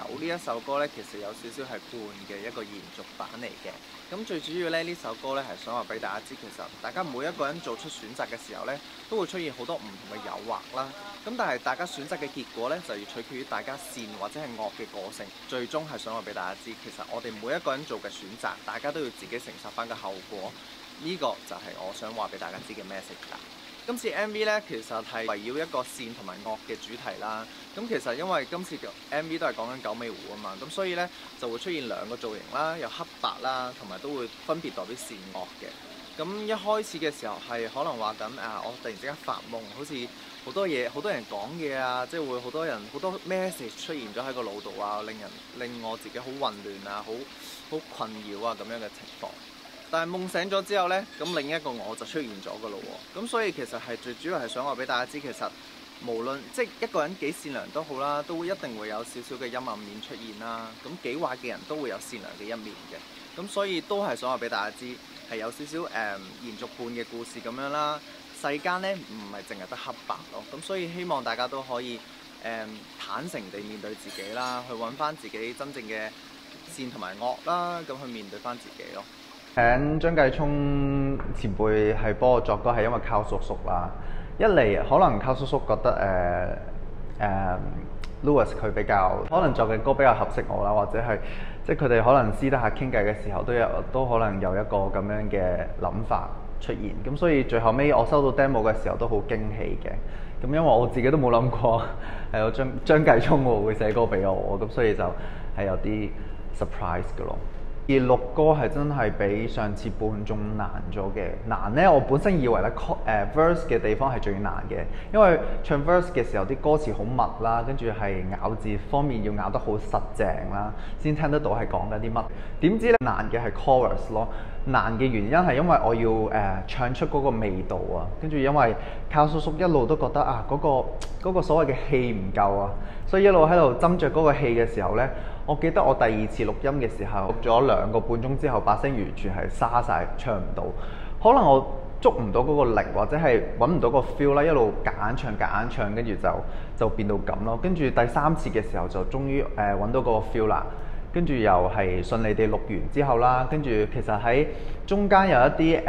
呢一首歌呢，其實有少少係半嘅一個延續版嚟嘅。咁最主要呢，呢首歌呢係想話俾大家知，其實大家每一個人做出選擇嘅時候呢，都會出現好多唔同嘅誘惑啦。咁但係大家選擇嘅結果呢，就要取決於大家善或者係惡嘅個性。最終係想話俾大家知，其實我哋每一個人做嘅選擇，大家都要自己承受翻個後果。呢個就係我想話俾大家知嘅 message 啦。今次 MV 呢，其實係圍繞一個善同埋惡嘅主題啦。咁其實因為今次嘅 MV 都係講緊九尾狐啊嘛，咁所以呢就會出現兩個造型啦，有黑白啦，同埋都會分別代表善惡嘅。咁一開始嘅時候係可能話緊我突然之間發夢，好似好多嘢，好多人講嘢啊，即係會好多人好多 message 出現咗喺個腦度啊，令我自己好混亂啊，好困擾啊咁樣嘅情況。但係夢醒咗之後呢，咁另一個我就出現咗㗎咯喎。咁所以其實係最主要係想話俾大家知，其實無論即係一個人幾善良都好啦，都會一定會有少少嘅陰暗面出現啦。咁幾壞嘅人都會有善良嘅一面嘅。咁所以都係想話俾大家知，係有少少延續半嘅故事咁樣啦。世間呢唔係淨係得黑白咯。咁所以希望大家都可以坦誠地面對自己啦，去揾翻自己真正嘅善同埋惡啦，咁去面對翻自己咯。 請張繼聰前輩係幫我作歌，係因為靠叔叔啦。一嚟可能靠叔叔覺得Louis 佢比較可能作嘅歌比較合適我啦，或者係即係佢哋可能私底下傾偈嘅時候都可能有一個咁樣嘅諗法出現。咁所以最後尾我收到 demo 嘅時候都好驚喜嘅。咁因為我自己都冇諗過係有張繼聰會寫歌俾我，咁所以就係有啲 surprise 嘅咯。而錄歌係真係比上次半仲難咗嘅。難呢，我本身以為咧verse 嘅地方係最難嘅，因為唱 verse 嘅時候啲歌詞好密啦，跟住係咬字方面要咬得好實淨啦，先聽得到係講緊啲乜。點知咧難嘅係 chorus 咯。難嘅原因係因為我要唱出嗰個味道啊，跟住因為靠叔叔一路都覺得嗰個所謂嘅氣唔夠啊，所以一路喺度斟酌嗰個氣嘅時候呢，我記得我第二次錄音嘅時候，錄咗2個半鐘之後，把聲完全係沙晒，唱唔到。可能我捉唔到嗰個力，或者係揾唔到個 feel 啦，一路夾硬唱，跟住就變到咁咯。跟住第3次嘅時候就終於揾到嗰個 feel 啦。跟住又係順利地錄完之後啦，跟住其實喺中間有一啲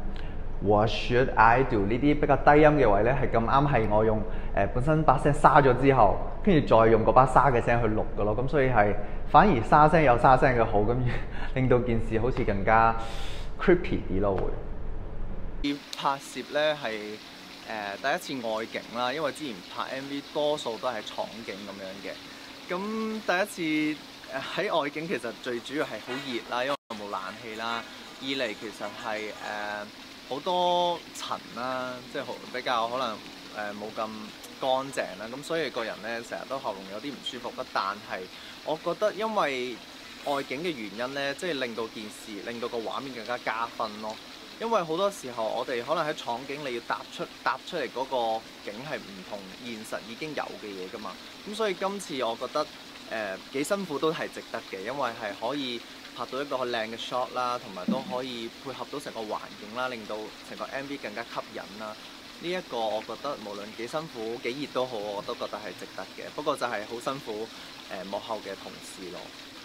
What should I do 呢啲比較低音嘅位呢，係咁啱係我用本身把聲沙咗之後，跟住再用嗰把沙嘅聲去錄嘅咯。咁所以係反而沙聲有沙聲嘅好，咁令到件事好似更加 creepy 啲咯會。 拍攝呢係第一次外景啦，因為之前拍 MV 多數都係廠景咁樣嘅。咁第一次喺外景其實最主要係好熱啦，因為冇冷氣啦。二嚟其實係好多塵啦，即係比較可能冇咁乾淨啦，咁所以個人呢成日都喉嚨有啲唔舒服。但係我覺得因為外景嘅原因呢，即係令到件事令到個畫面更加加分咯。因為好多時候我哋可能喺廠景你要搭出嚟嗰個景係唔同現實已經有嘅嘢㗎嘛，咁所以今次我覺得幾辛苦都係值得嘅，因為係可以拍到一個好靚嘅 shot 啦，同埋都可以配合到成個環境啦，令到成個 MV 更加吸引啦。呢一個我覺得無論幾辛苦幾熱都好，我都覺得係值得嘅。不過就係好辛苦幕後嘅同事咯。